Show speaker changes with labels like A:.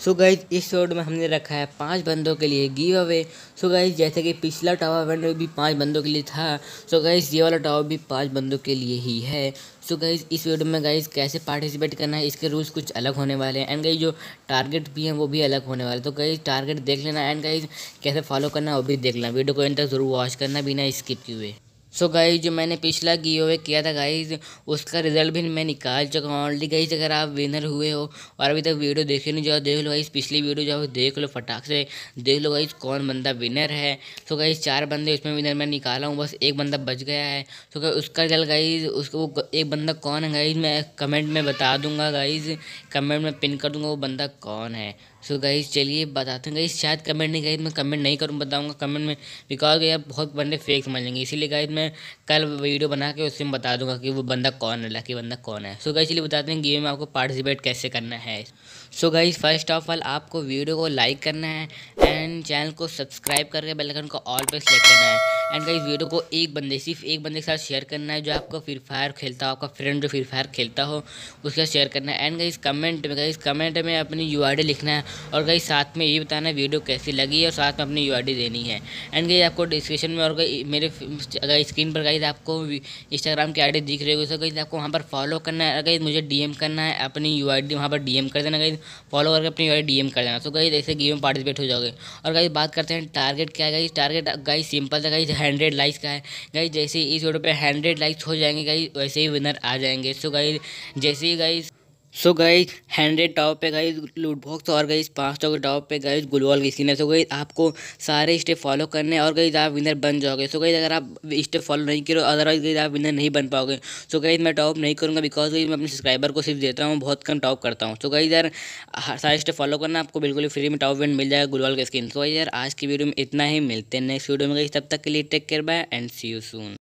A: सो guys इस video में हमने रखा है 5 बंदों के लिए गिव अवे। सो गाइज जैसे कि पिछला टावर इवेंट में भी 5 बंदों के लिए था, सो गाइज ये वाला टावर भी 5 बंदों के लिए ही है। सो गाइज इस वीडियो में गाइज कैसे पार्टिसिपेट करना है, इसके रूल्स कुछ अलग होने वाले हैं एंड गाइज जो टारगेट भी हैं वो भी अलग होने वाले। तो गाइज टारगेट देख लेना एंड गाइज कैसे फॉलो करना है वो भी देख लेना। वीडियो को एंड तक जरूर वॉच करना बिना स्किप किए। सो गाइज जो मैंने पिछला गिव अवे किया था गाइज, उसका रिजल्ट भी मैं निकाल चुका हूँ ऑलरेडी। गाइज अगर आप विनर हुए हो और अभी तक वीडियो देखे नहीं, जाओ देख लो गाइज, पिछली वीडियो जाओ देख लो, फटाक से देख लो गाइज कौन बंदा विनर है। सो गाइज 4 बंदे उसमें विनर मैं निकाला हूँ, बस एक बंदा बच गया है। सो गाइज उसका रिजल्ट गाइज, उसको एक बंदा कौन है गाइज मैं कमेंट में बता दूंगा गाइज, कमेंट में पिन कर दूंगा वो बंदा कौन है। सो गाइज चलिए बताते हैं गाइज, शायद कमेंट नहीं गाइज, मैं कमेंट नहीं करूँ, बताऊंगा कमेंट में, बिकॉज यार बहुत बंदे फेक समझ लेंगे, इसीलिए गाइज मैं कल वीडियो बना के उससे मैं बता दूंगा कि वो बंदा कौन है, लकी बंदा कौन है। सो गाइज चलिए बताते हैं गेम में आपको पार्टिसिपेट कैसे करना है। So guys first of all आपको वीडियो को लाइक करना है एंड चैनल को सब्सक्राइब करके बेल आइकन को ऑल पे सेलेक्ट करना है एंड गाइज वीडियो को सिर्फ एक बंदे के साथ शेयर करना है जो आपको फ्री फायर खेलता हो, आपका फ्रेंड जो फ्री फायर खेलता हो उसके साथ शेयर करना है। एंड गाइज कमेंट में अपनी यूआईडी लिखना है और गाइज साथ में ये बताना है वीडियो कैसी लगी है और साथ में अपनी यूआईडी देनी है। एंड गाइज आपको डिस्क्रिप्शन में और मेरे अगर स्क्रीन पर गाइज आपको इंस्टाग्राम की आईडी दिख रही होगी, तो गाइज आपको वहाँ पर फॉलो करना है। गाइज मुझे डीएम करना है, अपनी यूआईडी वहाँ पर डीएम कर देना गाइज, फॉलो करके अपनी यूआईडी डीएम कर देना। तो गाइज ऐसे गेम में पार्टिसिपेट हो जाओगे। और गाइज बात करते हैं टारगेट क्या है गाइज। टारगेट गाइज सिंपल था गाइज, 100 लाइक्स का है गाइज। जैसे ही इस वीडियो पे 100 लाइक्स हो जाएंगे गाइज वैसे ही विनर आ जाएंगे। सो गाइज जैसे ही गाइज 100 टॉप पे गाइज लूट बॉक्स और गाइज 500 के टॉप पे गाइज गुलवाल की स्किन है। सो गाइज आपको सारे स्टेप फॉलो करने हैं और गाइज आप विनर बन जाओगे। सो गाइज अगर आप स्टेप फॉलो नहीं करो अदरवाइज गाइज आप विनर नहीं बन पाओगे। सो गाइज मैं टॉप नहीं करूँगा बिकॉज गाइज मैं अपने सब्सक्राइबर को सिर्फ देता हूँ, बहुत कम टॉप करता हूँ। तो गाइज यार सारे स्टेप फॉलो करना, आपको बिल्कुल फ्री में टॉप विन मिल जाएगा गुलवाल की स्किन। तो गाइज यार आज की वीडियो में इतना ही, मिलते हैं नेक्स्ट वीडियो में गाइज, तब तक के लिए take care bye and see you soon.